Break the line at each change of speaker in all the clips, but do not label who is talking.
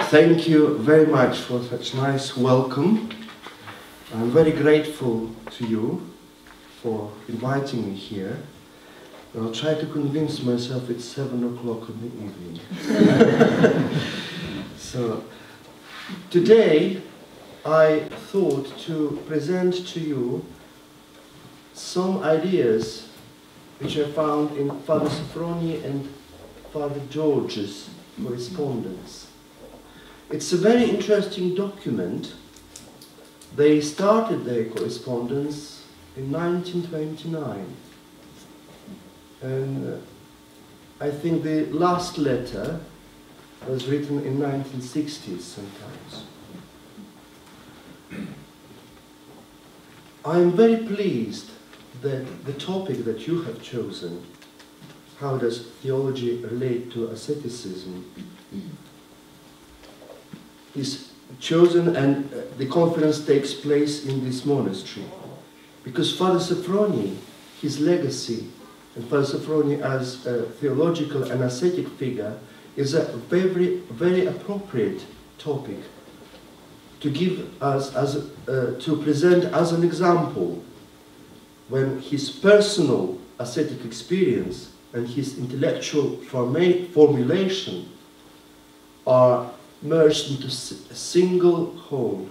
Thank you very much for such nice welcome. I'm very grateful to you for inviting me here. I'll try to convince myself it's 7 o'clock in the evening. So, today I thought to present to you some ideas which I found in Father Sophrony and Father George's correspondence. It's a very interesting document. They started their correspondence in 1929. And I think the last letter was written in 1960s sometimes. I am very pleased that the topic that you have chosen, how does theology relate to asceticism, is chosen, and the conference takes place in this monastery. Because Father Sophrony, his legacy, and Father Sophrony as a theological and ascetic figure, is a very, very appropriate topic to give us to present as an example when his personal ascetic experience and his intellectual formulation are merged into a single whole.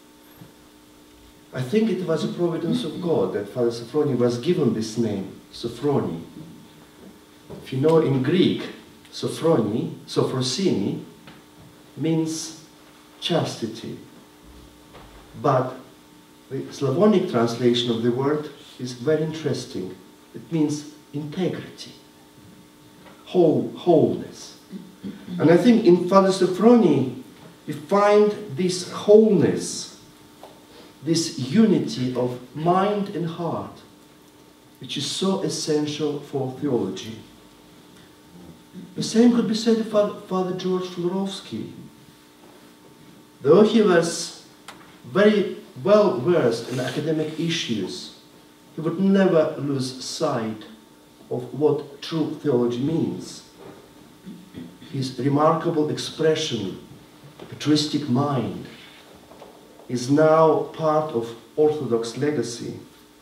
I think it was a providence of God that Father Sophrony was given this name, Sophrony. If you know, in Greek, Sophrony, Sophrosini, means chastity. But the Slavonic translation of the word is very interesting. It means integrity, wholeness. And I think in Father Sophrony we find this wholeness, this unity of mind and heart, which is so essential for theology. The same could be said of Father George Florovsky. Though he was very well versed in academic issues, he would never lose sight of what true theology means. His remarkable expression, patristic mind, is now part of Orthodox legacy.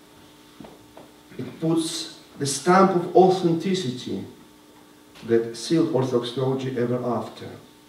It puts the stamp of authenticity that sealed Orthodox theology ever after.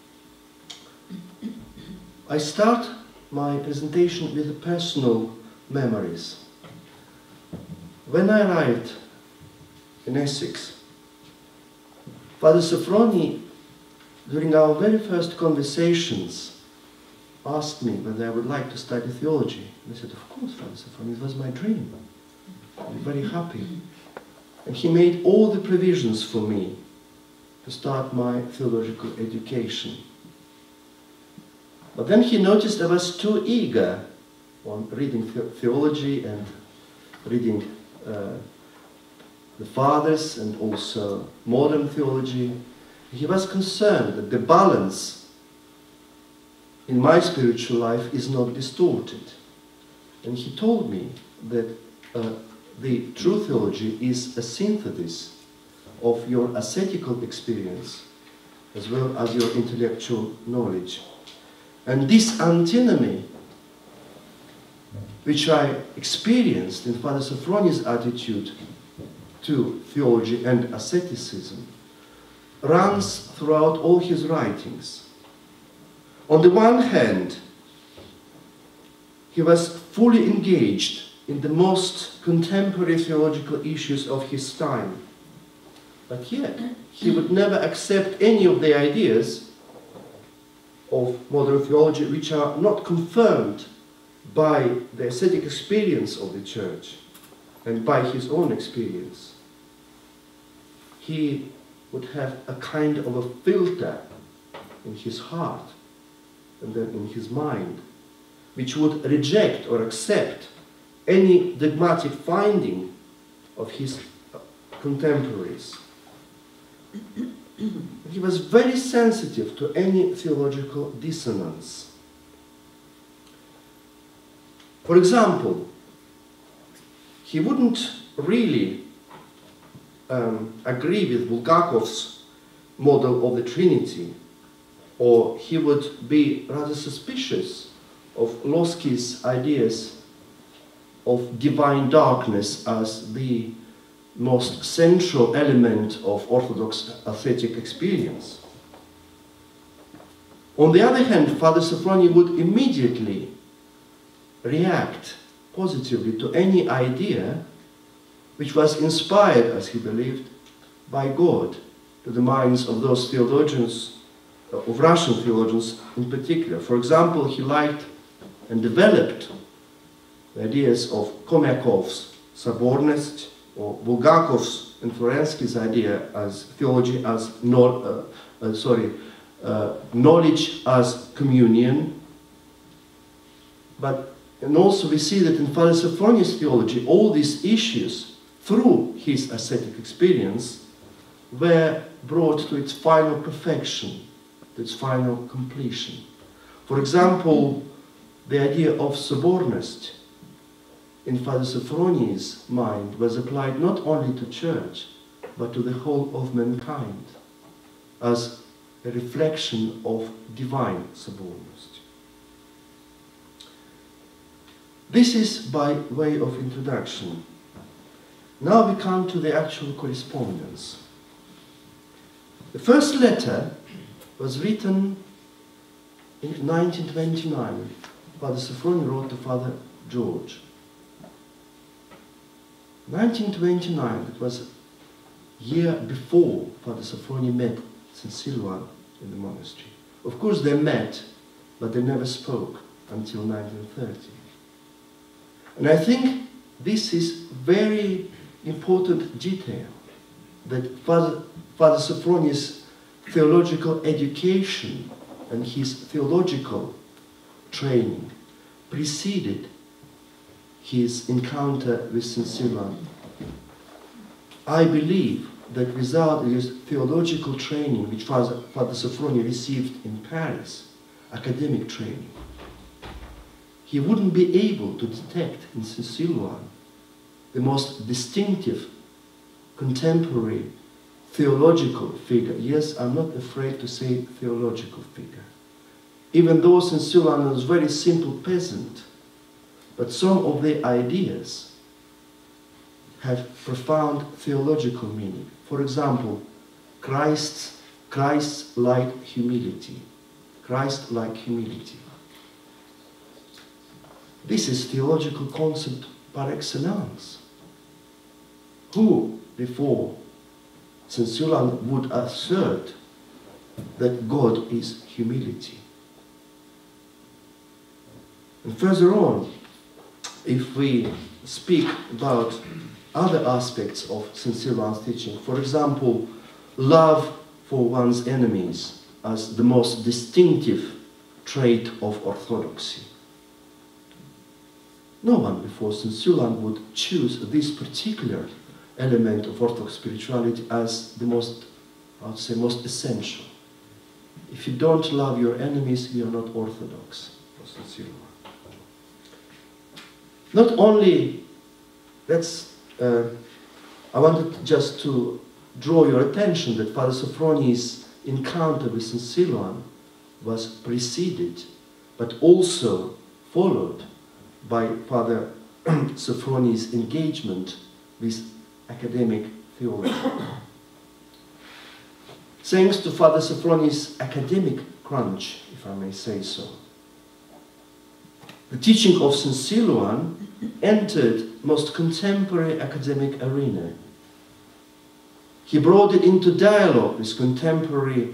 I start my presentation with personal memories. When I arrived in Essex, Father Sophrony, during our very first conversations, asked me whether I would like to study theology. And I said, of course, Father Sophrony, it was my dream. I'm very happy. And he made all the provisions for me to start my theological education. But then he noticed I was too eager on reading theology and reading the fathers and also modern theology. He was concerned that the balance in my spiritual life is not distorted. And he told me that the true theology is a synthesis of your ascetical experience as well as your intellectual knowledge. And this antinomy, which I experienced in Father Sophrony's attitude to theology and asceticism, runs throughout all his writings. On the one hand, he was fully engaged in the most contemporary theological issues of his time, but yet he would never accept any of the ideas of modern theology which are not confirmed by the ascetic experience of the Church and by his own experience. He would have a kind of a filter in his heart and then in his mind, which would reject or accept any dogmatic finding of his contemporaries. He was very sensitive to any theological dissonance. For example, he wouldn't really agree with Bulgakov's model of the Trinity, or he would be rather suspicious of Lossky's ideas of divine darkness as the most central element of Orthodox ascetic experience. On the other hand, Father Sophrony would immediately react positively to any idea which was inspired, as he believed, by God, to the minds of those theologians, of Russian theologians in particular. For example, he liked and developed the ideas of Khomyakov's Sobornost, or Bulgakov's and Florensky's idea as theology as knowledge as communion. And also we see that in Father Sophrony's theology, all these issues, through his ascetic experience, were brought to its final perfection, to its final completion. For example, the idea of Sobornost in Father Sophrony's mind was applied not only to church, but to the whole of mankind, as a reflection of divine Sobornost. This is by way of introduction. Now we come to the actual correspondence. The first letter was written in 1929. Father Sophrony wrote to Father George. 1929, it was a year before Father Sophrony met St. Silouan in the monastery. Of course they met, but they never spoke until 1930. And I think this is very important detail, that Father Sophrony's theological education and his theological training preceded his encounter with St. Silouan. I believe that without his theological training, which Father Sophrony received in Paris, academic training, he wouldn't be able to detect in St. Silouan the most distinctive contemporary theological figure. Yes, I'm not afraid to say theological figure. Even though St. Silouan was a very simple peasant, but some of the ideas have profound theological meaning. For example, Christ-like humility. Christ-like humility. This is theological concept par excellence. Who before St. Silouan would assert that God is humility? And further on, if we speak about other aspects of St. Silouan's teaching, for example, love for one's enemies as the most distinctive trait of orthodoxy. No one before St. Silouan would choose this particular element of Orthodox spirituality as the most, I would say, most essential. If you don't love your enemies, you are not Orthodox for St. Silouan. Not only, I wanted just to draw your attention that Father Sophrony's encounter with St. Silouan was preceded, but also followed by Father Sophrony's engagement with academic theology. Thanks to Father Sophrony's academic crunch, if I may say so, the teaching of St. Silouan entered most contemporary academic arena. He brought it into dialogue with contemporary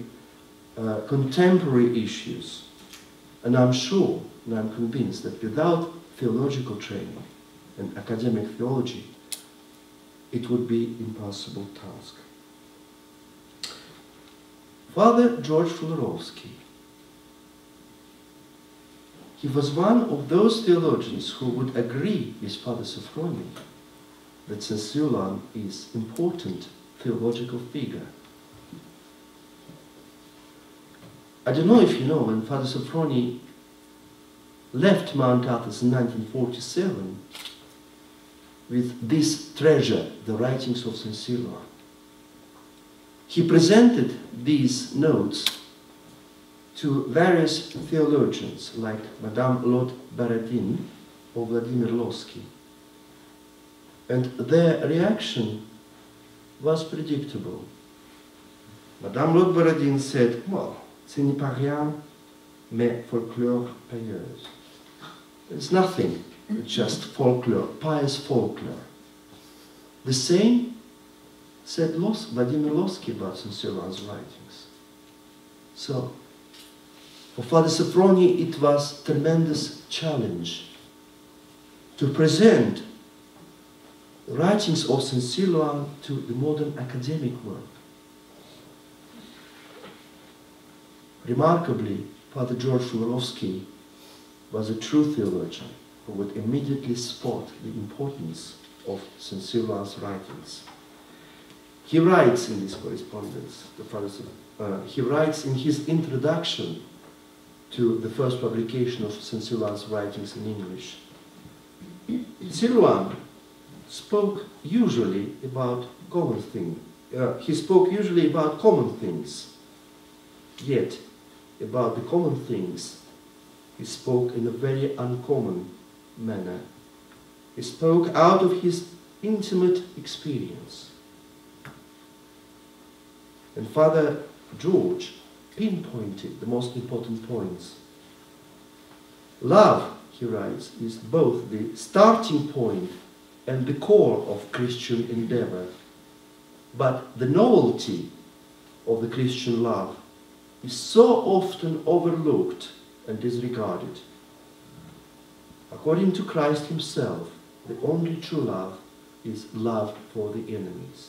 issues. And I'm sure, and I'm convinced that without theological training and academic theology, it would be an impossible task. Father George Fulerovsky, he was one of those theologians who would agree with Father Sophrony that St. Silouan is an important theological figure. I don't know if you know, when Father Sophrony left Mount Athos in 1947 with this treasure, the writings of St. Silouan, he presented these notes to various theologians like Madame Lord Baradin or Vladimir Lossky. And their reaction was predictable. Madame Lord Baradin said, well, ce n'est pas rien, mais folklore pieuse. It's nothing, it's just folklore, pious folklore. The same said Vladimir Lossky about St. Cyril's writings. So, for Father Sophrony, it was a tremendous challenge to present the writings of St. Cyril to the modern academic world. Remarkably, Father George Fumarovsky was a true theologian who would immediately spot the importance of St. Cyril's writings. He writes in this correspondence, he writes in his introduction to the first publication of St. Cyril's writings in English. Cyril spoke usually about common things. He spoke usually about common things, yet about the common things he spoke in a very uncommon manner. He spoke out of his intimate experience. And Father George pinpointed the most important points. Love, he writes, is both the starting point and the core of Christian endeavor. But the novelty of the Christian love is so often overlooked and disregarded. According to Christ himself, the only true love is love for the enemies.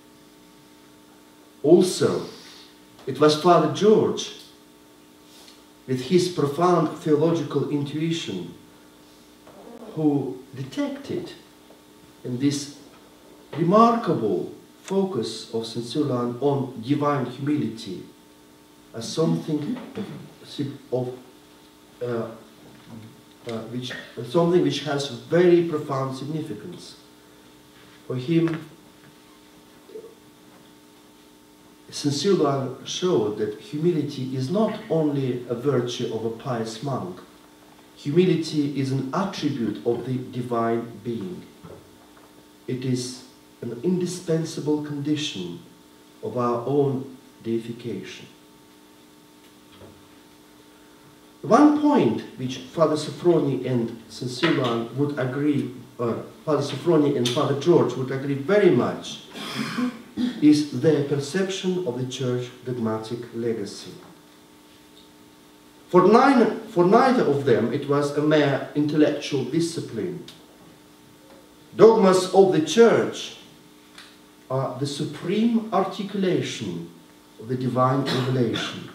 Also, it was Father George, with his profound theological intuition, who detected in this remarkable focus of St. Cyril on divine humility as something which has very profound significance. For him, St. Cyril showed that humility is not only a virtue of a pious monk. Humility is an attribute of the divine being. It is an indispensable condition of our own deification. One point which Father Sophrony and St. Cyril would agree, Father Sophrony and Father George would agree very much, is their perception of the Church dogmatic legacy. For neither of them it was a mere intellectual discipline. Dogmas of the Church are the supreme articulation of the divine revelation.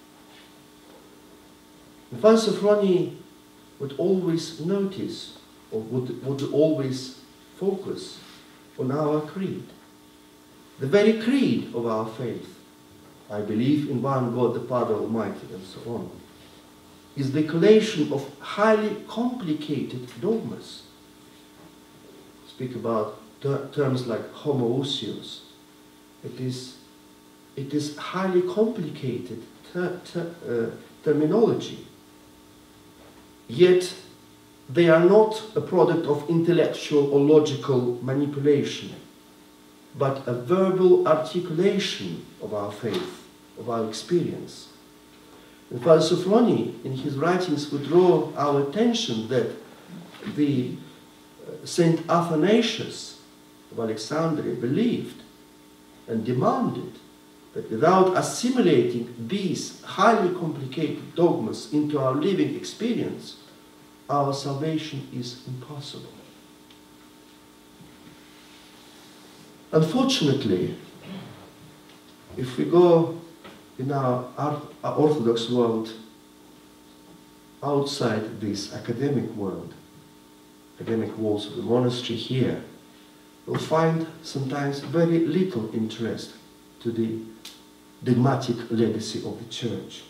And Father Sophrony would always notice, or would always focus on our creed. The very creed of our faith, I believe in one God the Father Almighty, and so on, is the collation of highly complicated dogmas. Speak about terms like homoousios. It is highly complicated terminology. Yet they are not a product of intellectual or logical manipulation, but a verbal articulation of our faith, of our experience. And Father Sophrony, in his writings, would draw our attention that the Saint Athanasius of Alexandria believed and demanded that without assimilating these highly complicated dogmas into our living experience, our salvation is impossible. Unfortunately, if we go in our Orthodox world outside this academic world, academic walls of the monastery here, we'll find sometimes very little interest to the dogmatic legacy of the Church.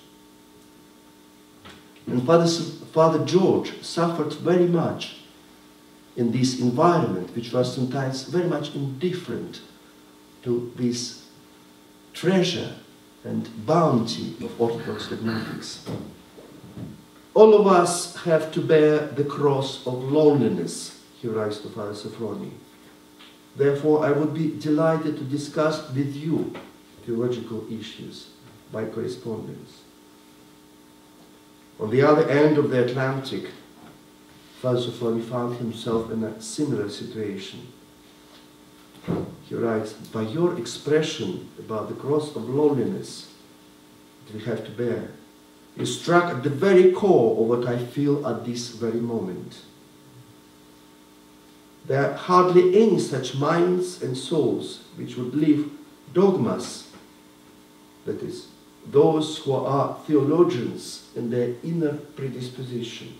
And Father George suffered very much in this environment, which was sometimes very much indifferent to this treasure and bounty of Orthodox dogmatics. All of us have to bear the cross of loneliness, he writes to Father Sophrony. Therefore, I would be delighted to discuss with you theological issues by correspondence. On the other end of the Atlantic, Father Sophrony found himself in a similar situation. He writes, by your expression about the cross of loneliness that we have to bear, you struck at the very core of what I feel at this very moment. There are hardly any such minds and souls which would leave dogmas, that is, those who are theologians in their inner predisposition.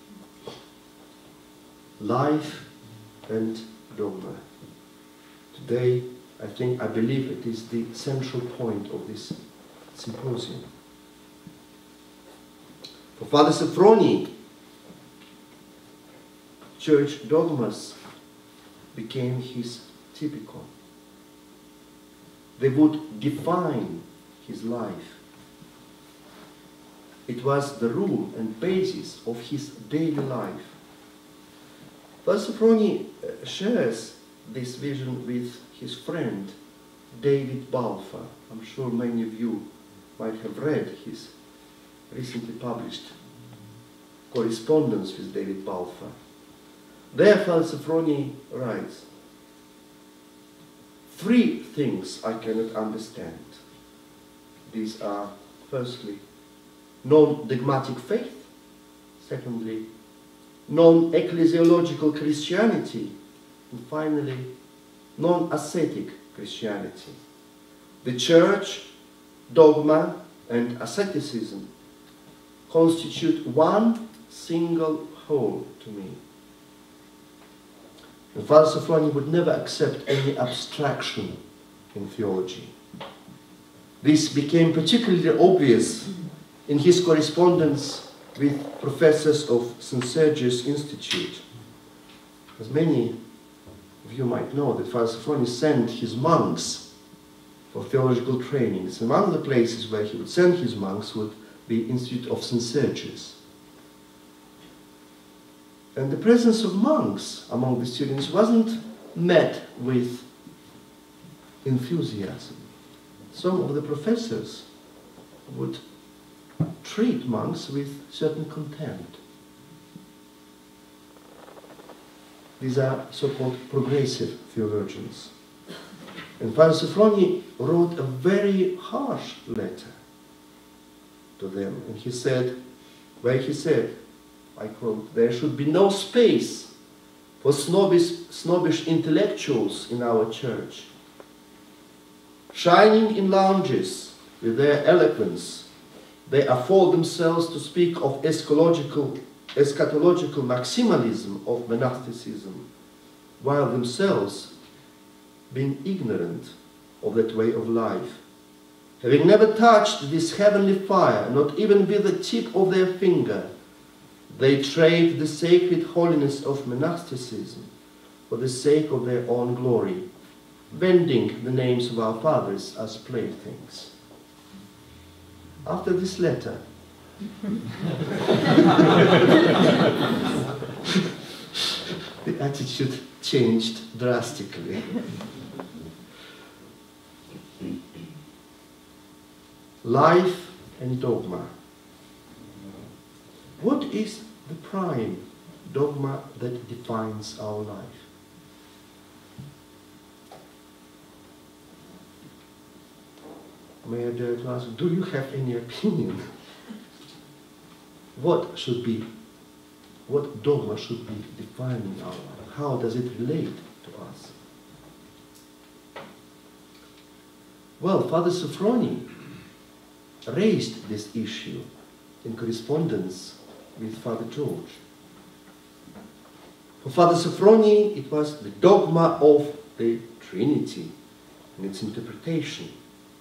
Life and dogma. Today, I believe it is the central point of this symposium. For Father Sophrony, church dogmas became his typical. They would define his life. It was the rule and basis of his daily life. Father Sophrony shares this vision with his friend David Balfour. I'm sure many of you might have read his recently published correspondence with David Balfour. There Father Sophrony writes, 3 things I cannot understand. These are, firstly, non-dogmatic faith, secondly, non-ecclesiological Christianity, and finally, non-ascetic Christianity. The Church, dogma, and asceticism constitute one single whole to me. And Father Sophrony would never accept any abstraction in theology. This became particularly obvious in his correspondence with professors of St. Sergius Institute. As many of you might know, that Father Sophrony sent his monks for theological trainings. And one of the places where he would send his monks would be the Institute of St. Sergius. And the presence of monks among the students wasn't met with enthusiasm. Some of the professors would treat monks with certain contempt. These are so-called progressive theologians. And Father Sophrony wrote a very harsh letter to them. And he said, I quote, there should be no space for snobbish intellectuals in our church. Shining in lounges with their eloquence, they afford themselves to speak of eschatological maximalism of monasticism, while themselves being ignorant of that way of life. Having never touched this heavenly fire, not even with the tip of their finger, they trade the sacred holiness of monasticism for the sake of their own glory, vending the names of our fathers as playthings. After this letter, the attitude changed drastically. Life and dogma. What is the prime dogma that defines our life? May I dare to ask, do you have any opinion? What dogma should be defining our life? How does it relate to us? Well, Father Sophrony raised this issue in correspondence with Father George. For Father Sophrony, it was the dogma of the Trinity and its interpretation.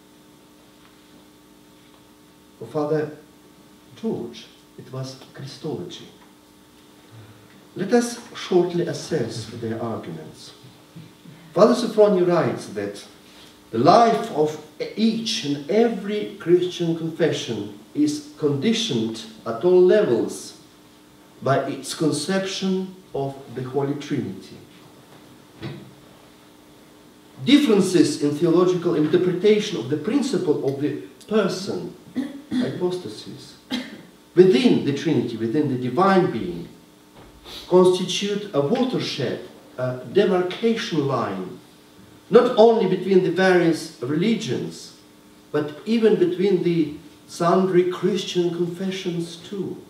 For Father George, it was Christology. Let us shortly assess their arguments. Father Sophrony writes that The life of each and every Christian confession is conditioned at all levels by its conception of the Holy Trinity. Differences in theological interpretation of the principle of the person, hypostasis, within the Trinity, within the divine being, constitute a watershed, a demarcation line, not only between the various religions, but even between the sundry Christian confessions too.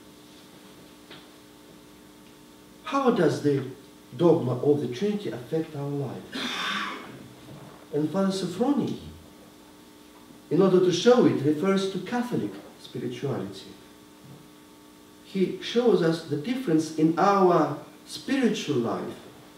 How does the dogma of the Trinity affect our life? And Father Sophrony, in order to show it, refers to Catholic spirituality. He shows us the difference in our spiritual life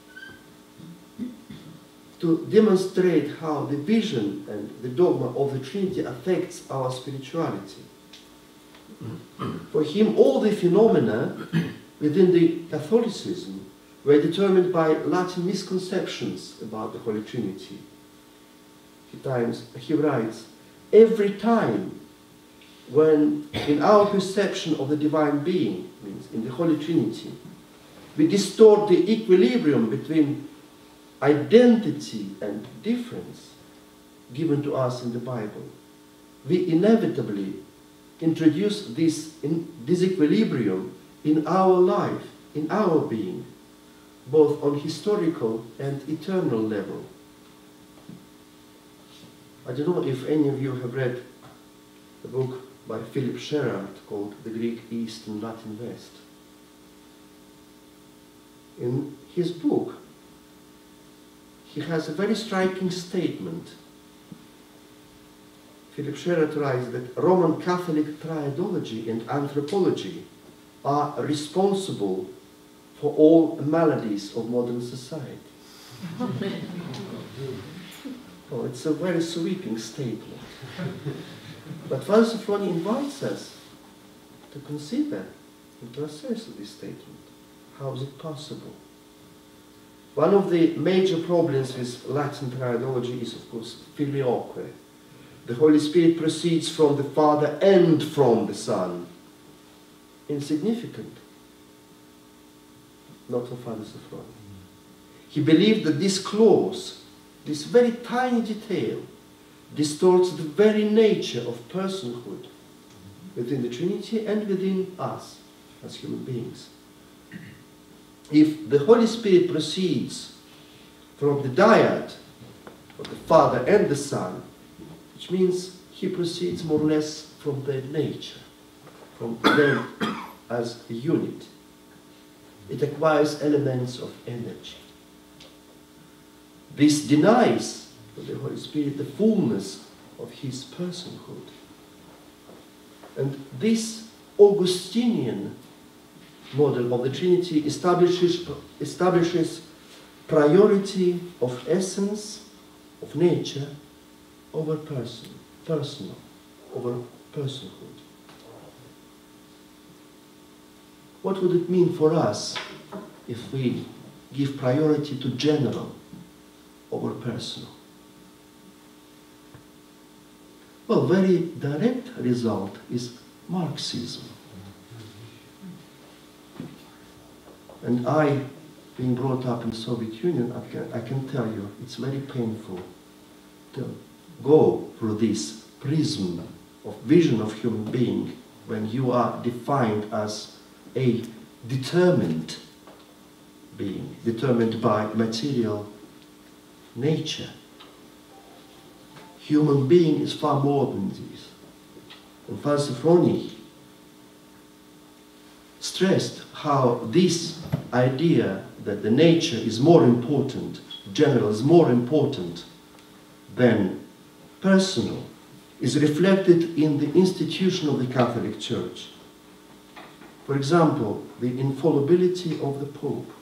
to demonstrate how the vision and the dogma of the Trinity affects our spirituality. For him, all the phenomena within the Catholicism were determined by Latin misconceptions about the Holy Trinity. He writes, every time when in our perception of the divine being, means in the Holy Trinity, we distort the equilibrium between identity and difference given to us in the Bible, we inevitably introduce this disequilibrium in our life, in our being, both on historical and eternal level. I don't know if any of you have read the book by Philip Sherard called The Greek East and Latin West. In his book, he has a very striking statement. Philip Sherard writes that Roman Catholic triadology and anthropology are responsible for all maladies of modern society. Oh, it's a very sweeping statement. But Father Sophrony invites us to consider and to assess this statement. How is it possible? One of the major problems with Latin triadology is, of course, filioque. The Holy Spirit proceeds from the Father and from the Son. Insignificant. Not for Father Sophrony. He believed that this clause, this very tiny detail, distorts the very nature of personhood within the Trinity and within us as human beings. If the Holy Spirit proceeds from the dyad of the Father and the Son, which means he proceeds more or less from their nature, from them as a unit, it acquires elements of energy. This denies to the Holy Spirit the fullness of his personhood. And this Augustinian model of the Trinity establishes priority of essence, of nature, over personal, over personhood. What would it mean for us if we give priority to general over personal? Well, very direct result is Marxism. And I, being brought up in the Soviet Union, I can tell you it's very painful to go through this prism of vision of human being when you are defined as a determined being, determined by material nature. Human being is far more than this. And Father Sophrony stressed how this idea that the nature is more important, general is more important than personal, is reflected in the institution of the Catholic Church. For example, the infallibility of the Pope.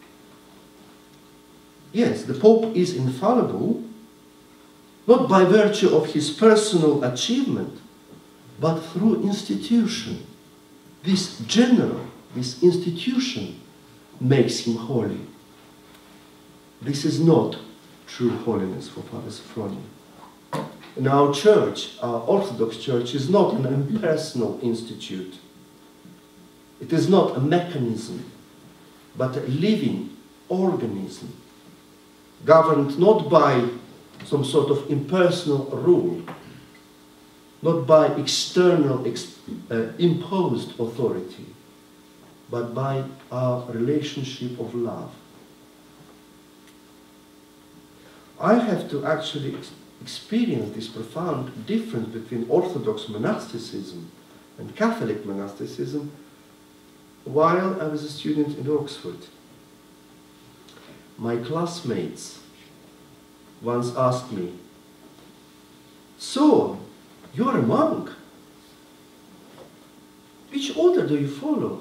Yes, the Pope is infallible, not by virtue of his personal achievement, but through institution. This general, this institution makes him holy. This is not true holiness for Father Sophrony. And our church, our Orthodox Church, is not an impersonal institute. It is not a mechanism, but a living organism, governed not by some sort of impersonal rule, not by external imposed authority, but by our relationship of love. I have to actually experience this profound difference between Orthodox monasticism and Catholic monasticism while I was a student in Oxford. My classmates once asked me, "So, you're a monk? Which order do you follow?"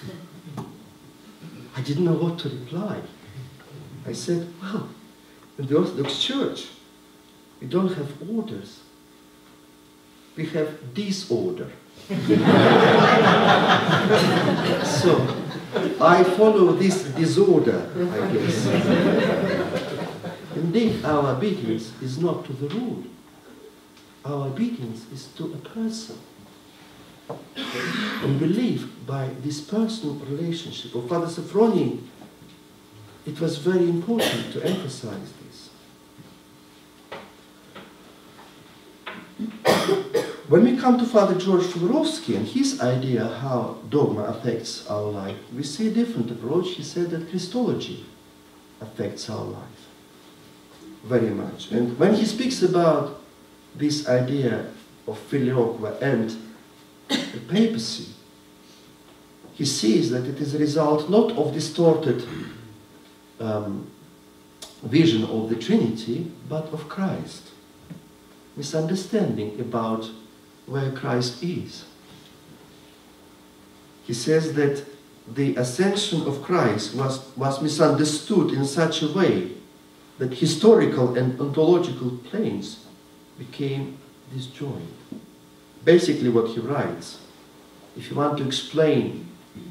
I didn't know what to reply. I said, "Well, in the Orthodox Church, we don't have orders. We have disorder." So, I follow this disorder, I guess. Indeed, our obedience is not to the rule. Our obedience is to a person. And we live by this personal relationship. For Father Sophrony, it was very important to emphasize this. When we come to Father George Furovsky and his idea how dogma affects our life, we see a different approach. He said that Christology affects our life very much. And when he speaks about this idea of filioque and the papacy, he sees that it is a result not of distorted vision of the Trinity, but of Christ. Misunderstanding about where Christ is. He says that the ascension of Christ was misunderstood in such a way that historical and ontological planes became disjoined. Basically what he writes, if you want to explain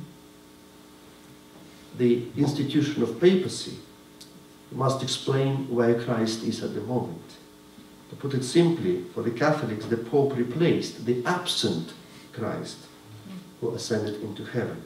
the institution of papacy, you must explain where Christ is at the moment. To put it simply, for the Catholics, the Pope replaced the absent Christ who ascended into heaven.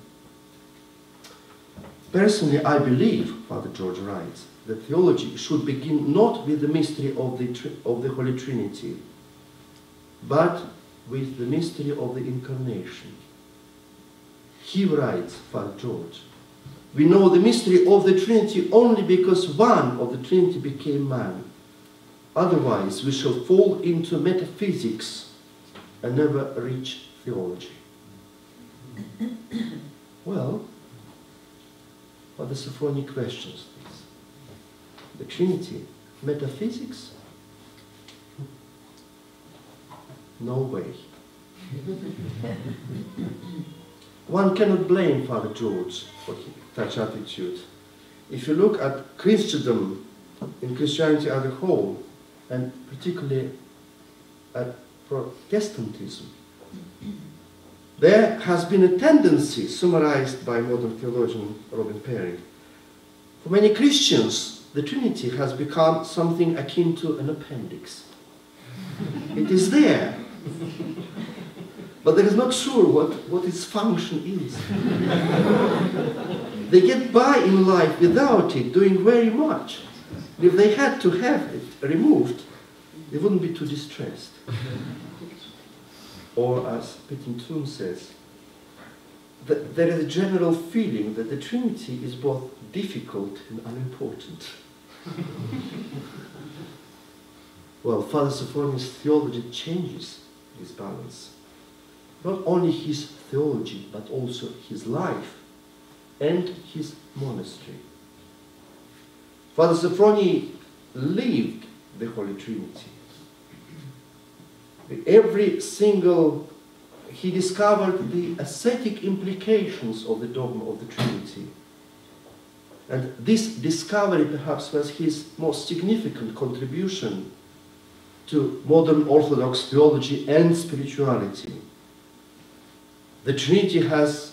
Personally, I believe, Father George writes, that theology should begin not with the mystery of the Holy Trinity, but with the mystery of the Incarnation. He writes, Father George, we know the mystery of the Trinity only because one of the Trinity became man. Otherwise, we shall fall into metaphysics and never reach theology. Well, Father Sophrony questions this. The Trinity, metaphysics? No way. One cannot blame Father George for such attitude. If you look at Christendom, in Christianity as a whole, and particularly at Protestantism, there has been a tendency, summarized by modern theologian Robin Perry. For many Christians, the Trinity has become something akin to an appendix. It is there, but they are not sure what its function is. They get by in life without it, doing very much. If they had to have it removed, they wouldn't be too distressed. Or as Pittington says, that there is a general feeling that the Trinity is both difficult and unimportant. Well, Father Sophrony's theology changes this balance. Not only his theology, but also his life and his monastery. Father Sophrony lived the Holy Trinity. He discovered the ascetic implications of the dogma of the Trinity. And this discovery perhaps was his most significant contribution to modern Orthodox theology and spirituality. The Trinity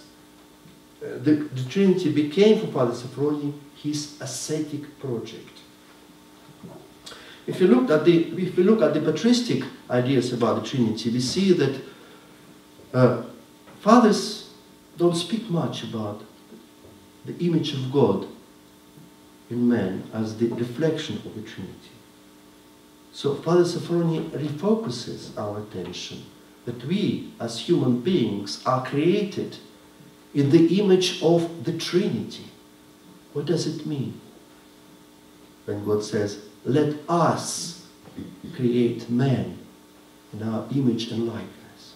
the Trinity became for Father Sophrony his ascetic project. If we look at the patristic ideas about the Trinity, we see that fathers don't speak much about the image of God in man as the reflection of the Trinity. So Father Sophrony refocuses our attention that we as human beings are created in the image of the Trinity. What does it mean when God says, let us create man in our image and likeness?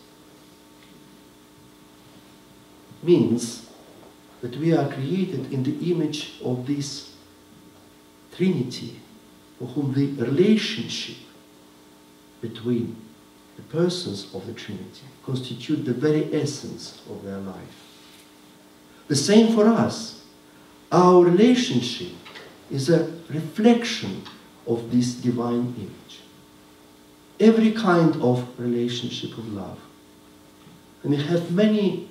Means that we are created in the image of this Trinity, for whom the relationship between the persons of the Trinity constitute the very essence of their life. The same for us. Our relationship is a reflection of this divine image. Every kind of relationship of love. And we have many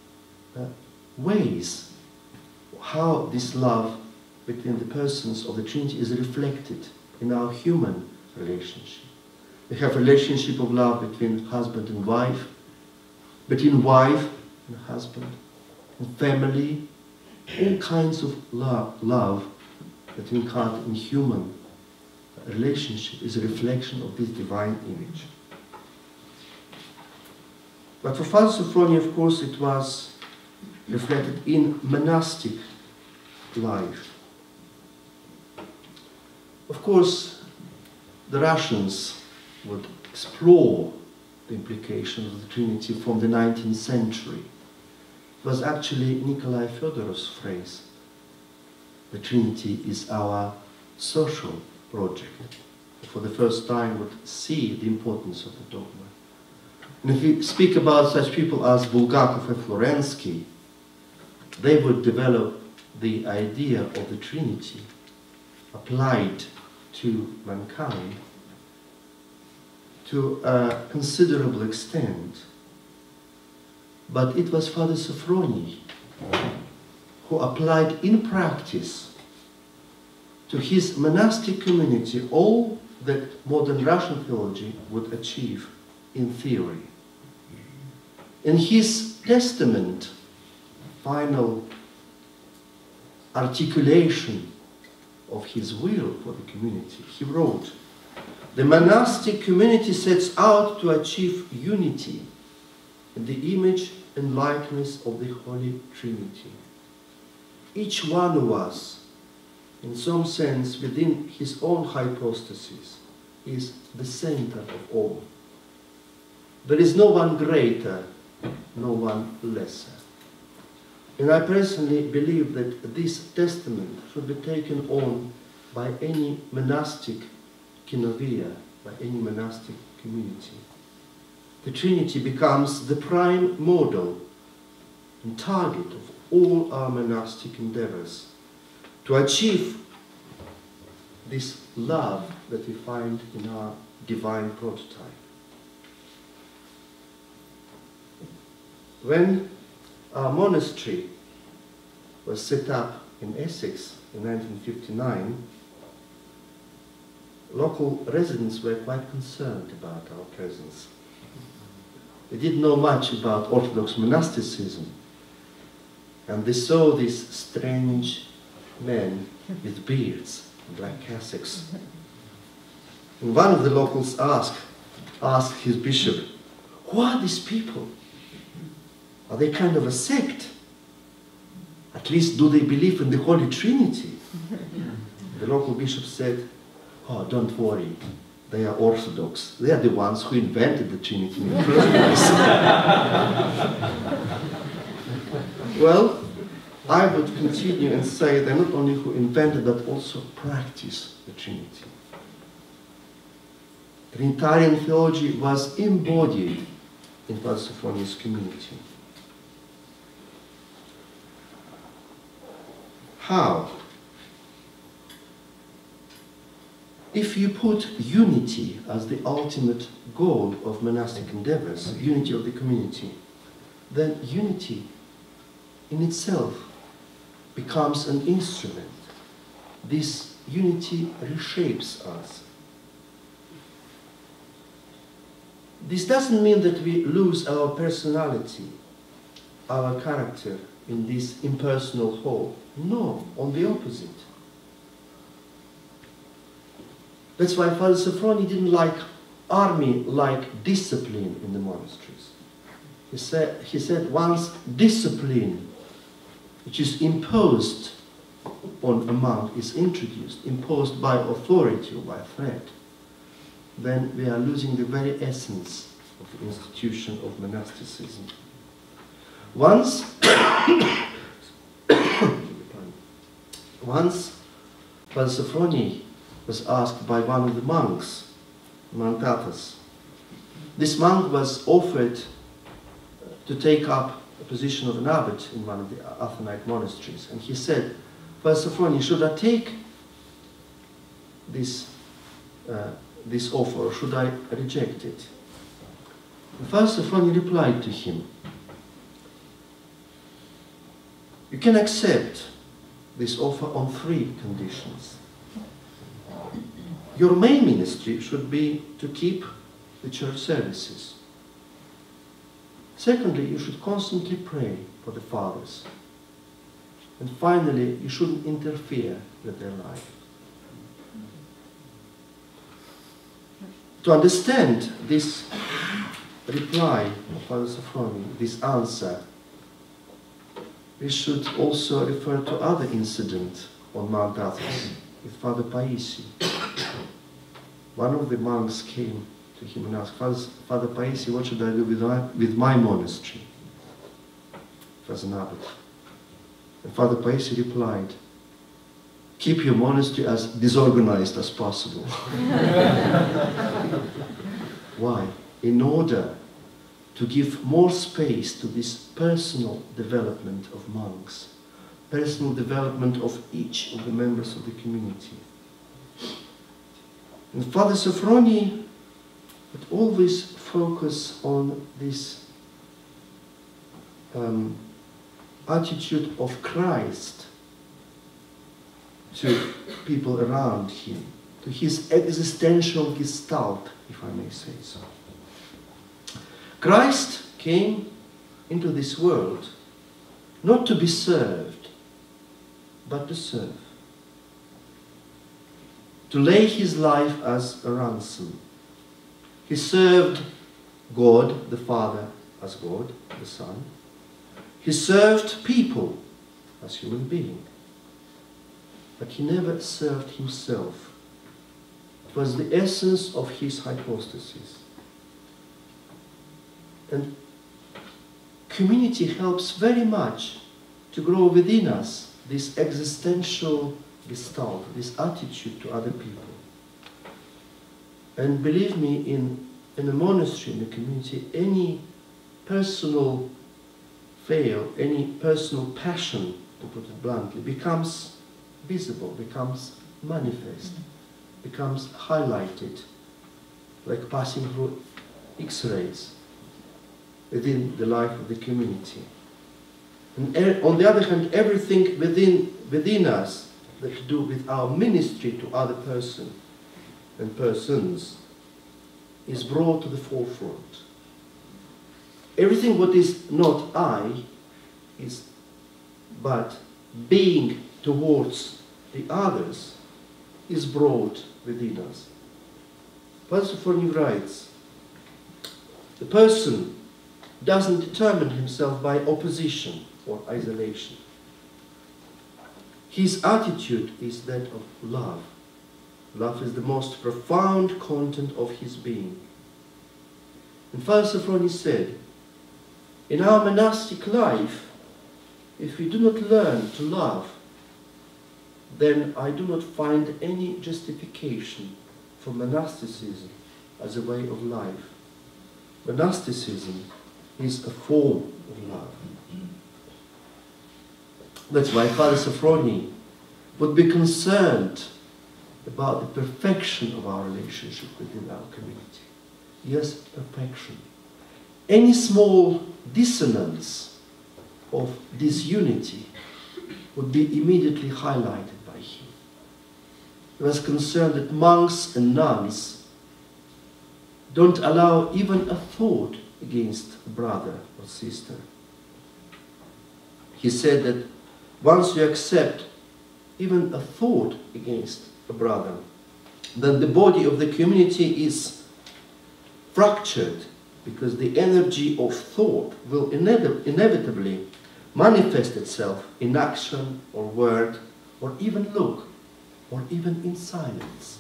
ways how this love between the persons of the Trinity is reflected in our human relationship. We have relationship of love between husband and wife, between wife and husband, and family, all kinds of love that we encounter in human relationship is a reflection of this divine image. But for Father Sophrony, of course, it was reflected in monastic life. Of course, the Russians would explore the implications of the Trinity from the 19th century. It was actually Nikolai Fyodorov's phrase, the Trinity is our social project. For the first time would see the importance of the dogma. And if we speak about such people as Bulgakov and Florensky, they would develop the idea of the Trinity applied to mankind to a considerable extent. But it was Father Sophrony who applied in practice to his monastic community all that modern Russian theology would achieve in theory. In his testament, final articulation of his will for the community, he wrote, "The monastic community sets out to achieve unity in the image and likeness of the Holy Trinity. Each one of us, in some sense within his own hypostasis, is the center of all. There is no one greater, no one lesser." And I personally believe that this testament should be taken on by any monastic kinovia, by any monastic community. The Trinity becomes the prime model and target of all our monastic endeavors to achieve this love that we find in our divine prototype. When our monastery was set up in Essex in 1959, local residents were quite concerned about our presence. They didn't know much about Orthodox monasticism, and they saw these strange men with beards and black cassocks. And one of the locals asked his bishop, "Who are these people? Are they kind of a sect? At least do they believe in the Holy Trinity?" The local bishop said, "Oh, don't worry. They are Orthodox. They are the ones who invented the Trinity in the first place." Well, I would continue and say they're not only who invented but also practice the Trinity. Trinitarian theology was embodied in Father Sophrony's community. How? If you put unity as the ultimate goal of monastic endeavors, unity of the community, then unity in itself becomes an instrument. This unity reshapes us. this doesn't mean that we lose our personality, our character in this impersonal whole. No, on the opposite. That's why Father Sophrony didn't like army-like discipline in the monasteries. He said once discipline, which is imposed on a monk, is introduced, imposed by authority or by threat, then we are losing the very essence of the institution of monasticism. Once Father Sophrony was asked by one of the monks, Mantatas. This monk was offered to take up a position of an abbot in one of the Athenite monasteries, and he said, Father Sophrony, should I take this offer, or should I reject it? And Father Sophrony replied to him, you can accept this offer on 3 conditions. Your main ministry should be to keep the church services. Secondly, you should constantly pray for the fathers. And finally, you shouldn't interfere with their life. To understand this reply of Father Sophrony, this answer, we should also refer to other incident on Mount Athos with Father Paisi. One of the monks came to him and asked, Father Paisi, what should I do with my monastery? It was an abbot. And Father Paisi replied, keep your monastery as disorganized as possible. Why? In order to give more space to this personal development of monks, personal development of each of the members of the community. And Father Sophrony would always focus on this attitude of Christ to people around him, to his existential gestalt, if I may say so. Christ came into this world not to be served, but to serve. To lay his life as a ransom. He served God, the Father, as God, the Son. He served people as human beings. But he never served himself. It was the essence of his hypostasis. And community helps very much to grow within us this existential gestalt, this attitude to other people. And believe me, in a monastery, in a community, any personal fail, any personal passion, to put it bluntly, becomes visible, becomes manifest, becomes highlighted, like passing through X-rays within the life of the community. And on the other hand, everything within us that to do with our ministry to other person and persons is brought to the forefront. Everything what is not I is but being towards the others is brought within us. Father Sophrony writes, the person doesn't determine himself by opposition or isolation. His attitude is that of love. Love is the most profound content of his being. And Father Sophrony said, in our monastic life, if we do not learn to love, then I do not find any justification for monasticism as a way of life. Monasticism is a form of love. That's why Father Sophrony would be concerned about the perfection of our relationship within our community. Yes, perfection. Any small dissonance of disunity would be immediately highlighted by him. He was concerned that monks and nuns Don't allow even a thought against a brother or sister. He said that once you accept even a thought against a brother, then the body of the community is fractured, because the energy of thought will inevitably manifest itself in action or word or even look or even in silence.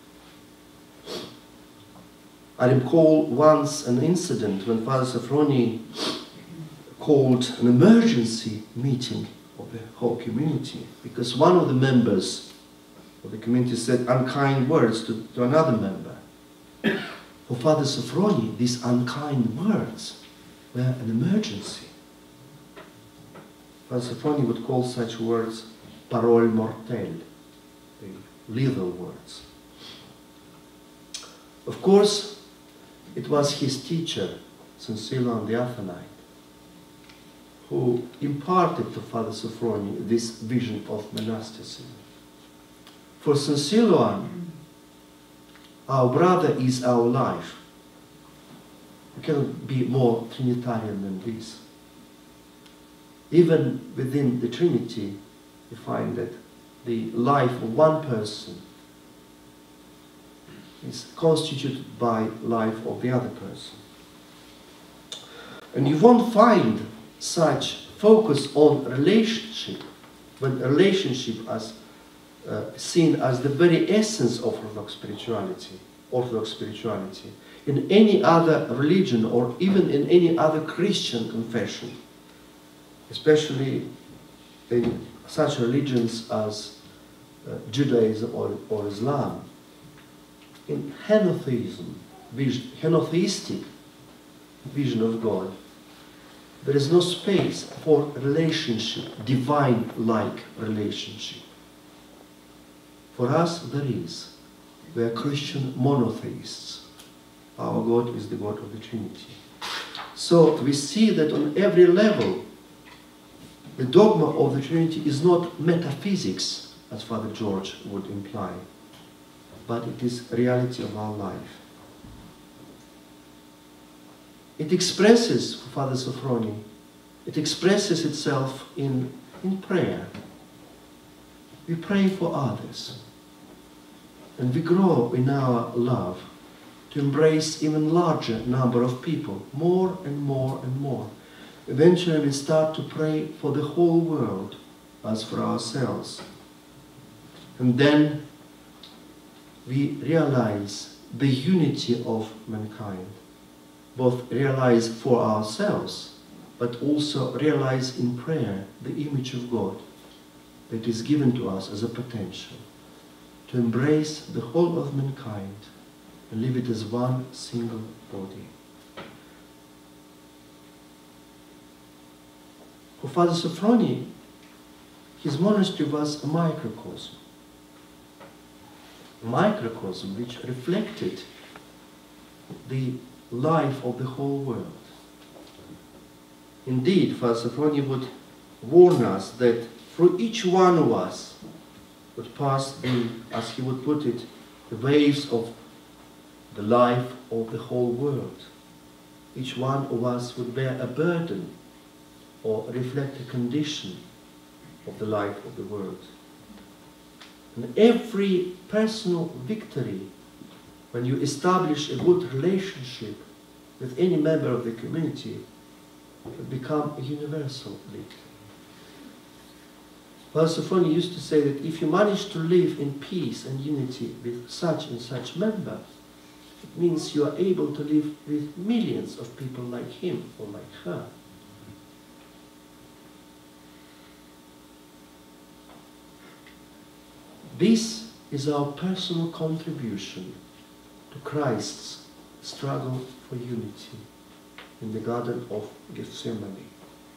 I recall once an incident when Father Sophrony called an emergency meeting of the whole community because one of the members of the community said unkind words to another member. For Father Sophrony, these unkind words were an emergency. Father Sophrony would call such words parole mortelle, the lethal words. Of course, it was his teacher, St. Silouan the Athonite, who imparted to Father Sophrony this vision of monasticism. For St. Silouan, our brother is our life. We cannot be more Trinitarian than this. Even within the Trinity, you find that the life of one person is constituted by life of the other person. And you won't find such focus on relationship, when a relationship as seen as the very essence of Orthodox spirituality, in any other religion or even in any other Christian confession, especially in such religions as Judaism or Islam. In henotheistic vision of God, there is no space for relationship, divine-like relationship. For us, there is. We are Christian monotheists. Our God is the God of the Trinity. So we see that on every level, the dogma of the Trinity is not metaphysics, as Father George would imply, but it is reality of our life. It expresses, for Father Sophrony, it expresses itself in prayer. We pray for others, and we grow in our love to embrace even larger number of people, more and more and more. Eventually we start to pray for the whole world as for ourselves. And then we realize the unity of mankind, both realize for ourselves, but also realize in prayer the image of God that is given to us as a potential to embrace the whole of mankind and live it as one single body. For Father Sophrony, his monastery was a microcosm. A microcosm which reflected the life of the whole world. Indeed, Father Sophrony would warn us that through each one of us would pass the, as he would put it, the waves of the life of the whole world. Each one of us would bear a burden or reflect a condition of the life of the world. And every personal victory, when you establish a good relationship with any member of the community, will become a universal victory. Father Sophrony used to say that if you manage to live in peace and unity with such and such member, it means you are able to live with millions of people like him or like her. This is our personal contribution to Christ's struggle for unity in the Garden of Gethsemane.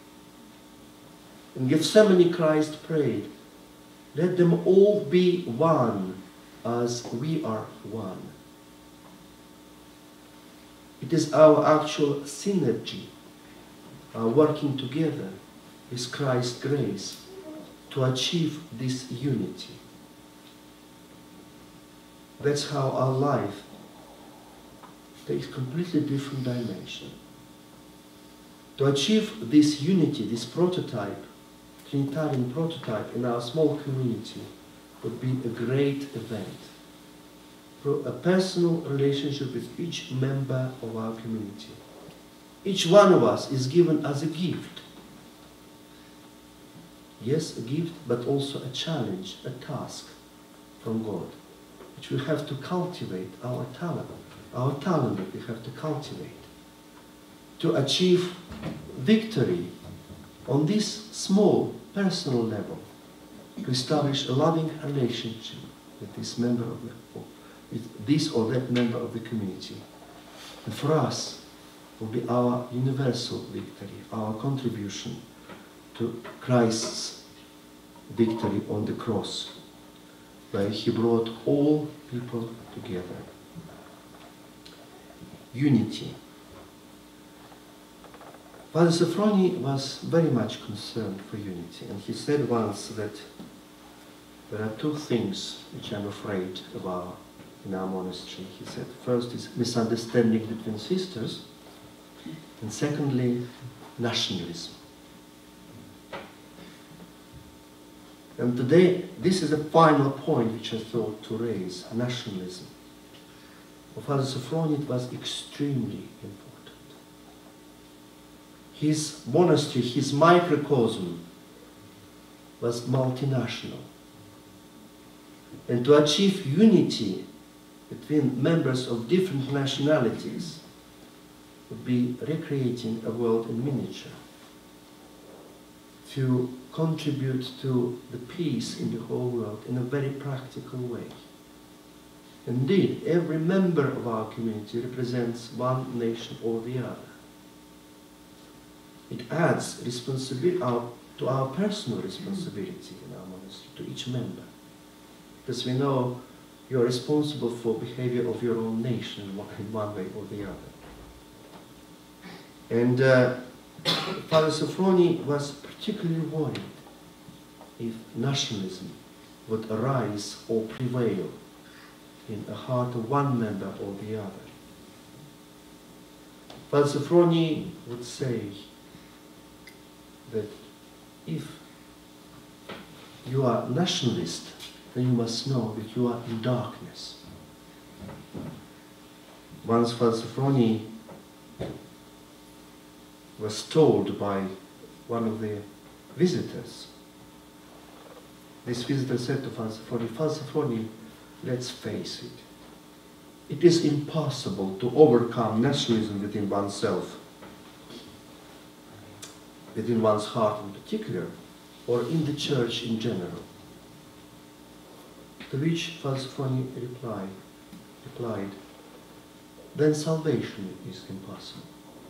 In Gethsemane, Christ prayed, "Let them all be one as we are one." It is our actual synergy, our working together with Christ's grace to achieve this unity. That's how our life takes completely different dimension. To achieve this unity, this prototype, Trinitarian prototype in our small community would be a great event. A personal relationship with each member of our community. Each one of us is given as a gift. Yes, a gift, but also a challenge, a task from God, which we have to cultivate our talent that we have to cultivate to achieve victory on this small personal level, to establish a loving relationship with this member of with this or that member of the community. And for us, will be our universal victory, our contribution to Christ's victory on the cross, where he brought all people together. Unity. Father Sophrony was very much concerned for unity, and he said once that there are two things which I'm afraid about in our monastery. He said, first is misunderstanding between sisters, and secondly, nationalism. And today, this is a final point which I thought to raise, nationalism. For Father Sophrony, it was extremely important. His monastery, his microcosm, was multinational. And to achieve unity between members of different nationalities would be recreating a world in miniature, to contribute to the peace in the whole world in a very practical way. Indeed, every member of our community represents one nation or the other. It adds responsibility to our personal responsibility in our monastery, to each member. Because we know you are responsible for behavior of your own nation in one way or the other. And Father Sophrony was particularly worried if nationalism would arise or prevail in the heart of one member or the other. Father Sophrony would say that if you are nationalist, then you must know that you are in darkness. Once Father Sophrony was told by one of the visitors, this visitor said to Father Sophrony, let's face it, it is impossible to overcome nationalism within oneself, within one's heart in particular, or in the church in general. To which Father Sophrony replied, then salvation is impossible.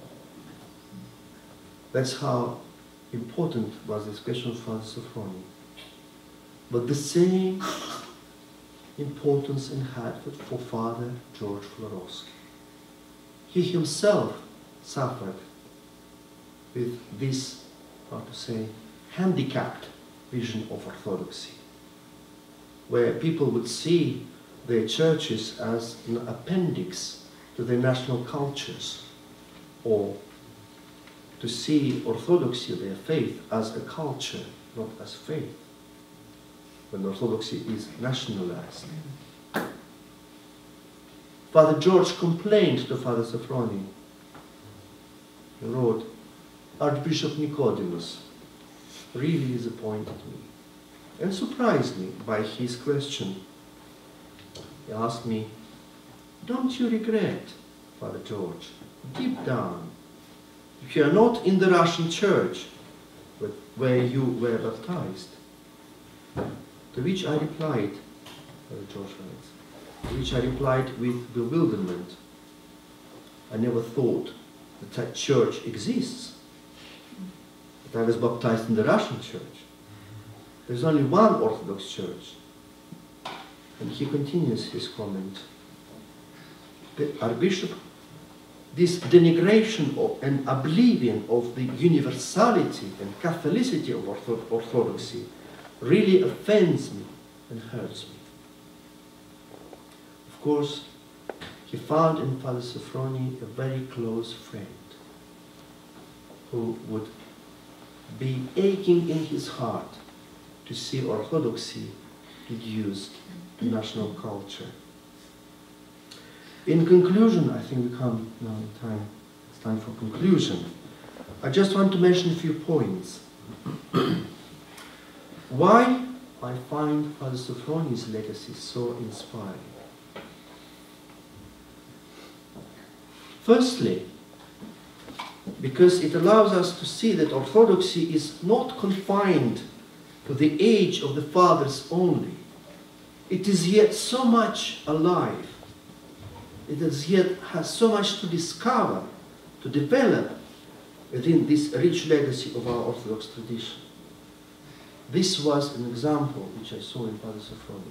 That's how important was this question of Father Sophrony. But the same importance it had for Father George Florowski. He himself suffered with this, how to say, handicapped vision of orthodoxy, where people would see their churches as an appendix to their national cultures, or to see orthodoxy, their faith, as a culture, not as faith, when orthodoxy is nationalized. Father George complained to Father Sophrony. He wrote, Archbishop Nicodemus really disappointed me and surprised me by his question. He asked me, don't you regret, Father George, deep down, if you are not in the Russian church where you were baptized? To which I replied, Father George writes, to which I replied with bewilderment, I never thought that that church exists. But I was baptized in the Russian church. There's only one Orthodox church. And he continues his comment. The Archbishop, this denigration of and oblivion of the universality and Catholicity of Orthodoxy really offends me and hurts me. Of course, he found in Father Sophrony a very close friend who would be aching in his heart to see orthodoxy reduced to national culture. In conclusion, I think we come now in time, it's time for conclusion. I just want to mention a few points. Why I find Father Sophrony's legacy so inspiring. Firstly, because it allows us to see that orthodoxy is not confined to the age of the fathers only. It is yet so much alive. It is yet has so much to discover, to develop within this rich legacy of our Orthodox tradition. This was an example which I saw in Father Sophrony.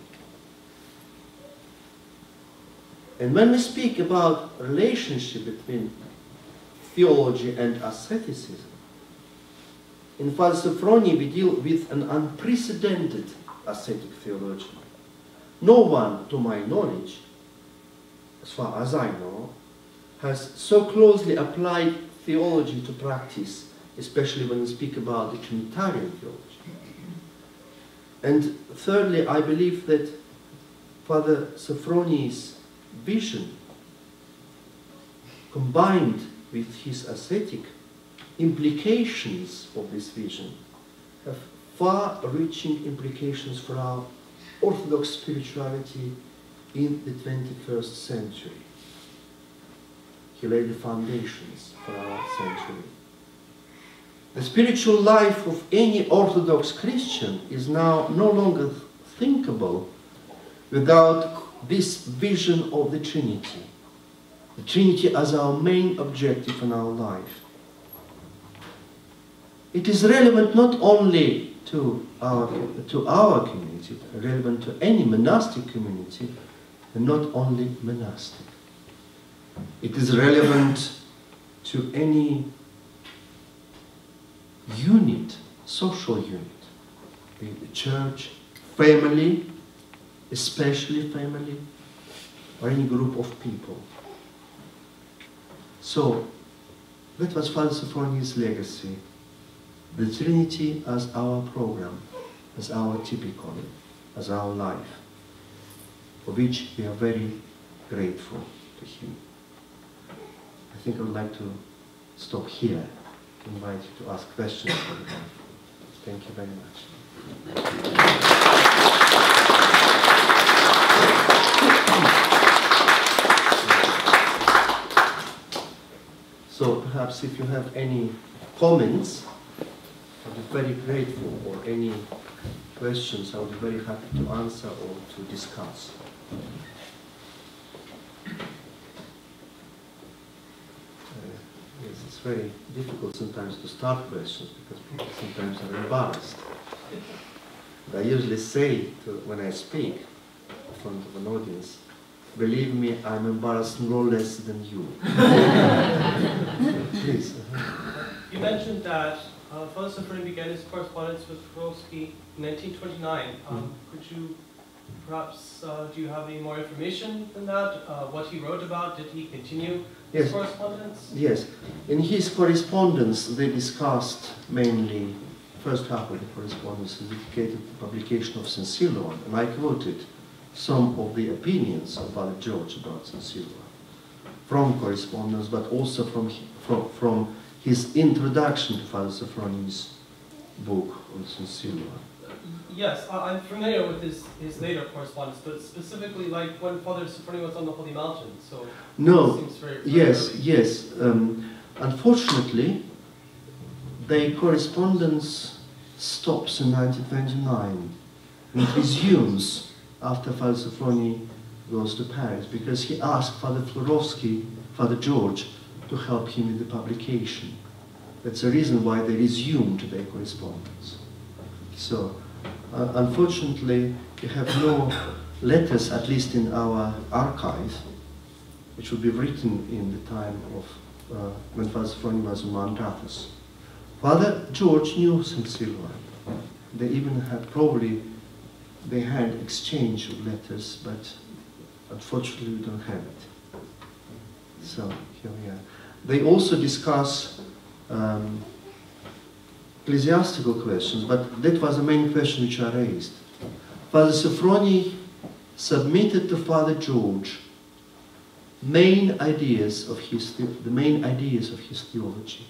And when we speak about relationship between theology and asceticism, in Father Sophrony we deal with an unprecedented ascetic theologian. No one, to my knowledge, as far as I know, has so closely applied theology to practice, especially when we speak about the Trinitarian theology. And thirdly, I believe that Father Sophrony's vision, combined with his ascetic implications of this vision, have far-reaching implications for our Orthodox spirituality in the 21st century. He laid the foundations for our century. The spiritual life of any Orthodox Christian is now no longer thinkable without this vision of the Trinity. The Trinity as our main objective in our life. It is relevant not only to our community, relevant to any monastic community, and not only monastic. It is relevant to any unit, social unit, the church, family, especially family, or any group of people. So, that was Father Sophrony's legacy. The Trinity as our program, as our typical, as our life, for which we are very grateful to him. I think I would like to stop here, to invite you to ask questions. Thank you very much. So perhaps if you have any comments, I'd be very grateful, or any questions, I would be very happy to answer or to discuss. Yes, it's very difficult sometimes to start questions because people sometimes are embarrassed. But I usually say when I speak in front of an audience, believe me, I'm embarrassed no less than you. Please.
You mentioned that Father Sophrony began his correspondence with Swarovski in 1929. Could you perhaps, do you have any more information than that? What he wrote about? Did he continue his correspondence?
Yes. In his correspondence, they discussed mainly, first half of the correspondence is dedicated to the publication of St. Silouan, and I quoted some of the opinions of Father George about St. Silouan from correspondence, but also from his introduction to Father Sophrony's book on St. Silouan.
Yes, I'm familiar with his later correspondence, but specifically like when Father Sophrony was on the Holy Mountain. So
no,
it seems very
yes,
early.
yes. Unfortunately, their correspondence stops in 1929 and it resumes after Father Sophrony goes to Paris, because he asked Father Florovsky, Father George, to help him with the publication. That's the reason why they resumed their correspondence. So, unfortunately, we have no letters, at least in our archive, which would be written in the time of when Father Sophrony was in Mount Athos. Father George knew St. Silouan. They even had they had exchange of letters, but unfortunately we don't have it. So here we are. They also discuss ecclesiastical questions, but that was the main question which I raised. Father Sophrony submitted to Father George the main ideas of his theology,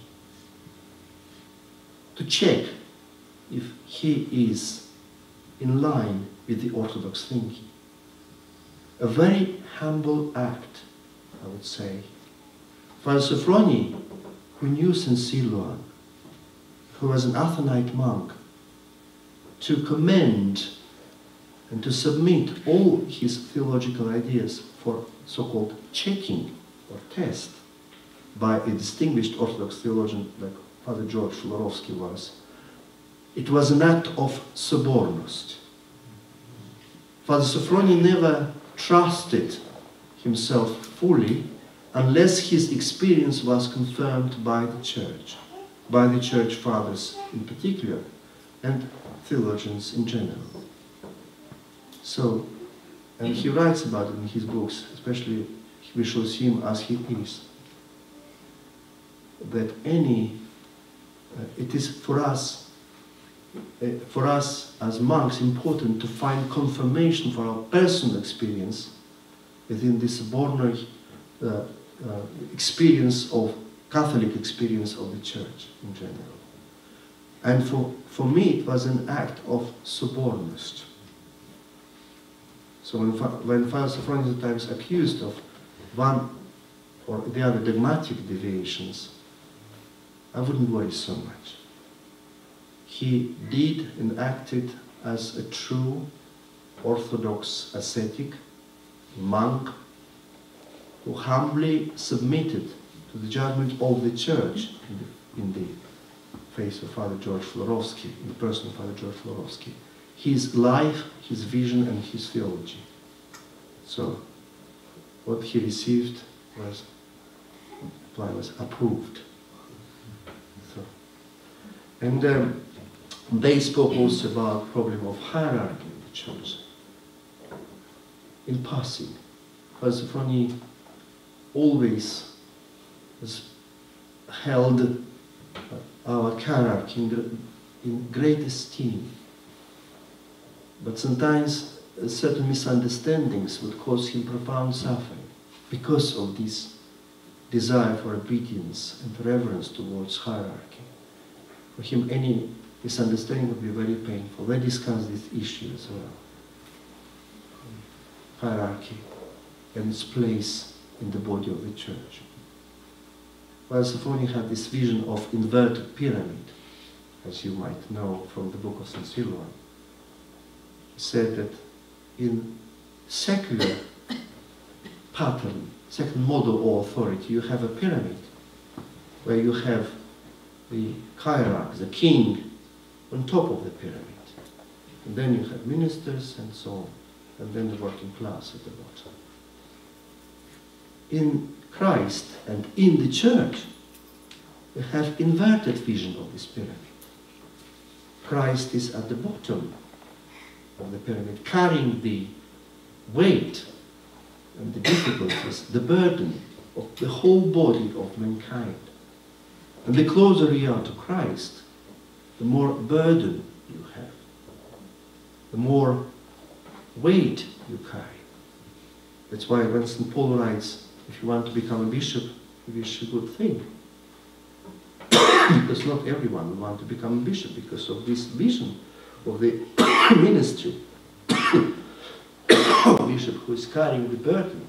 to check if he is in line with the Orthodox thinking. A very humble act, I would say. Father Sophrony, who knew St. Silouan, who was an Athonite monk, to commend and to submit all his theological ideas for so-called checking or test by a distinguished Orthodox theologian like Father George Florovsky was, it was an act of sobornost. Father Sophrony never trusted himself fully unless his experience was confirmed by the church fathers in particular, and theologians in general. So, and he writes about it in his books, especially we shall see him as he is, that it is for us as monks important to find confirmation for our personal experience within this born experience of Catholic experience of the Church in general. And for me it was an act of sobornost. So when Father Sophrony is at times accused of one or the other dogmatic deviations, I wouldn't worry so much. He did and acted as a true Orthodox ascetic, monk, who humbly submitted to the judgment of the Church in the face of Father George Florovsky, in the person of Father George Florovsky. His life, his vision, and his theology. So, what he received was approved. So, and they spoke also about the problem of hierarchy in the Church. In passing, Father Sophrony always has held our hierarchy in great esteem. But sometimes certain misunderstandings would cause him profound suffering because of this desire for obedience and reverence towards hierarchy. For him, any misunderstanding would be very painful. They discussed this issue as well. Hierarchy and its place in the body of the Church. While Sophrony had this vision of inverted pyramid, as you might know from the book of St. Silouan. He said that in secular pattern, secular model or authority, you have a pyramid where you have the hierarch, the king, on top of the pyramid. And then you have ministers and so on, and then the working class at the bottom. In Christ and in the Church, we have inverted vision of this pyramid. Christ is at the bottom of the pyramid, carrying the weight and the difficulties, the burden of the whole body of mankind. And the closer you are to Christ, the more burden you have, the more weight you carry. That's why when St. Paul writes, if you want to become a bishop, you wish a good thing. Because not everyone will want to become a bishop because of this vision of the ministry of a bishop who is carrying the burden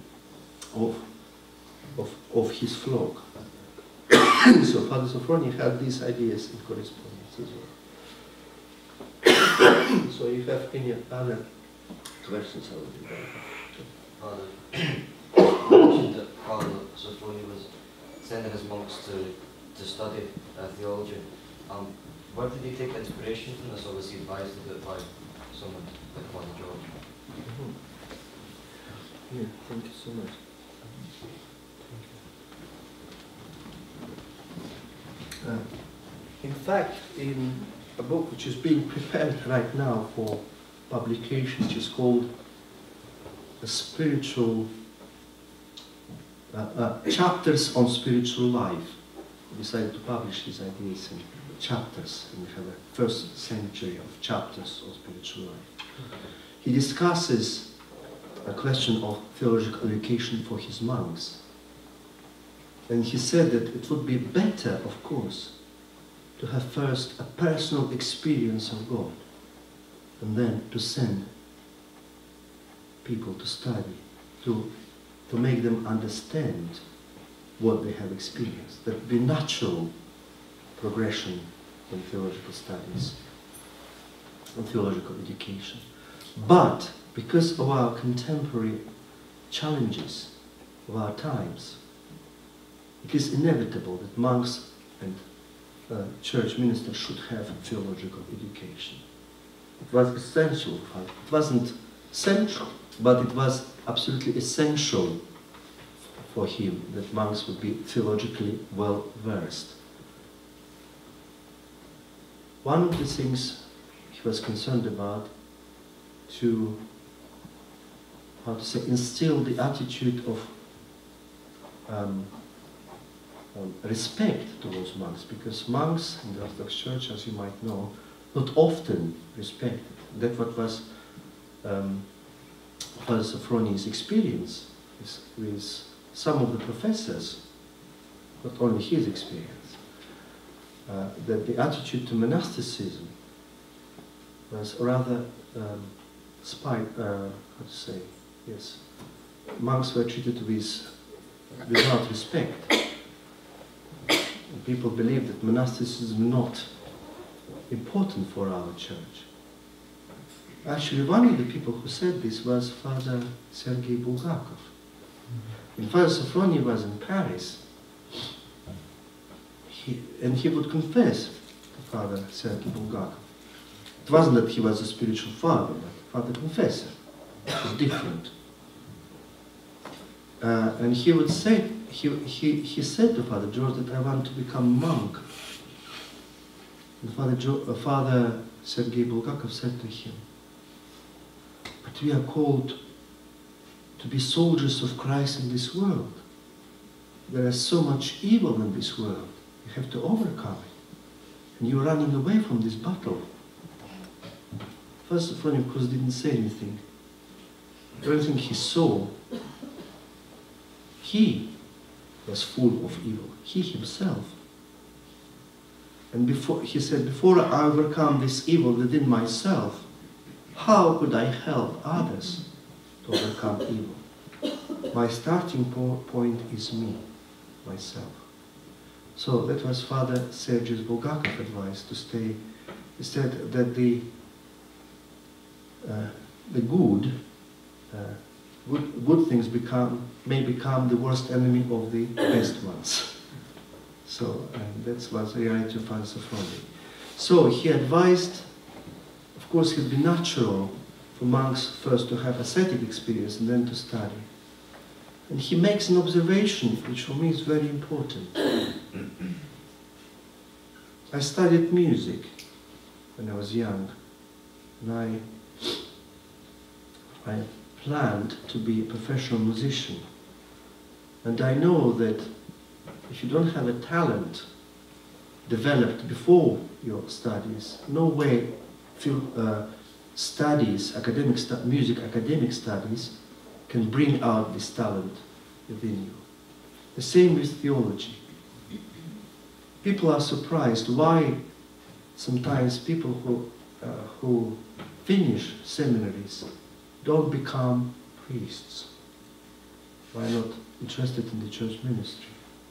of his flock. So Father Sophrony had these ideas in correspondence as well. So if you have any other questions, I will be very happy.
You mentioned that Father Sophrony was sending his monks to study theology. Where did he take inspiration from this, or was he advised to do it by someone like Father George?
Yeah, thank you so much. In fact, in a book which is being prepared right now for publication, which is called A Spiritual chapters on spiritual life. He decided to publish his ideas in chapters, and we have a first century of chapters on spiritual life. He discusses a question of theological education for his monks. And he said that it would be better, of course, to have first a personal experience of God, and then to send people to study, to make them understand what they have experienced. That would be natural progression in theological studies and theological education. But because of our contemporary challenges of our times, it is inevitable that monks and church ministers should have theological education. It was essential. It wasn't central, but it was absolutely essential for him that monks would be theologically well versed. One of the things he was concerned about to, instill the attitude of respect towards monks, because monks in the Orthodox Church, as you might know, not often respected. That what was Father Sophrony's experience with some of the professors, not only his experience, that the attitude to monasticism was rather monks were treated without respect. And people believed that monasticism is not important for our church. Actually, one of the people who said this was Father Sergei Bulgakov. When Father Sophrony was in Paris, he would confess to Father Sergei Bulgakov. It wasn't that he was a spiritual father, but Father Confessor. It was different. And he would say, he said to Father George that I want to become a monk. And Father Sergei Bulgakov said to him, but we are called to be soldiers of Christ in this world. There is so much evil in this world. You have to overcome it. And you're running away from this battle. Father Sophrony, of course, didn't say anything. Everything he saw, he was full of evil. He himself. And he said, before I overcome this evil within myself, how could I help others to overcome evil? My starting point is me, myself. So that was Father Sergius Bulgakov's advice, to stay. He said that the good things may become the worst enemy of the best ones. So that was the reality of Father Sophrony. So he advised, of course, it would be natural for monks first to have ascetic experience and then to study. And he makes an observation, which for me is very important. I studied music when I was young, and I planned to be a professional musician. And I know that if you don't have a talent developed before your studies, no way music academic studies can bring out this talent within you. The same with theology. People are surprised why sometimes people who finish seminaries don't become priests. Why not interested in the church ministry?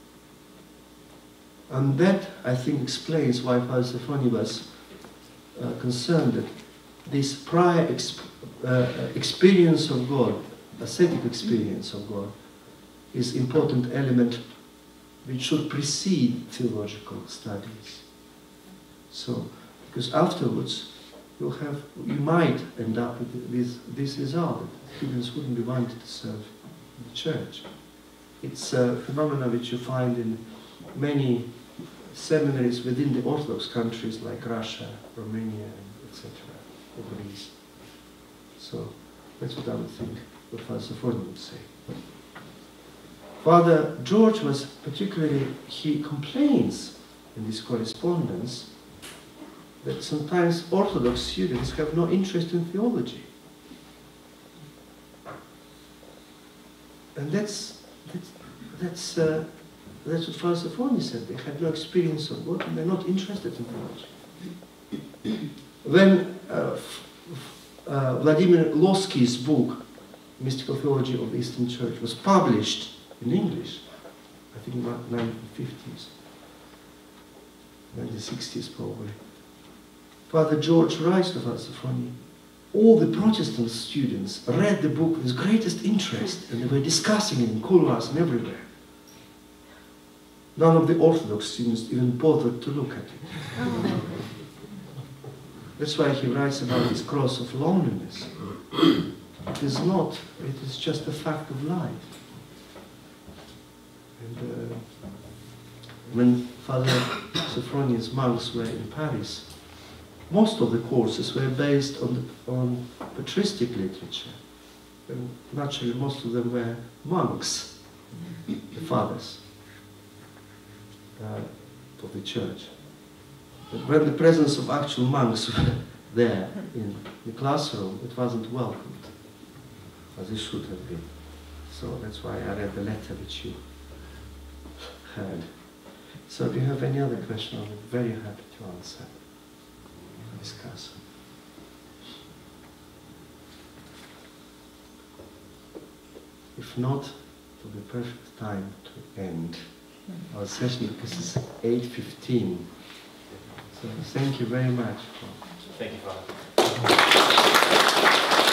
And that, I think, explains why Father Sophrony was concerned that this prior experience of God, ascetic experience of God, is an important element which should precede theological studies. So, because afterwards you might end up with this result, that students wouldn't be wanted to serve in the church. It's a phenomenon which you find in many seminaries within the Orthodox countries like Russia, Romania, etc., or Greece. So that's what I would think what Father Sophrony would say. Father George was particularly, he complains in this correspondence that sometimes Orthodox students have no interest in theology. And that's what Father Sophrony said. They had no experience of God and they're not interested in theology. When Vladimir Lossky's book, Mystical Theology of the Eastern Church, was published in English, I think in the 1950s, 1960s probably, Father George writes to Father Sophrony, all the Protestant students read the book with greatest interest and they were discussing it in couloirs and everywhere. None of the Orthodox students even bothered to look at it. That's why he writes about this cross of loneliness. It is not, it is just a fact of life. And when Father Sophrony's monks were in Paris, most of the courses were based on patristic literature. And naturally, most of them were monks, the fathers of the church. But when the presence of actual monks were there in the classroom, it wasn't welcomed, as it should have been. So that's why I read the letter which you heard. So do you have any other question? I'm very happy to answer. Discuss. If not, it will be perfect time to end our session because it's 8:15. So thank you very much.
Thank you, Father.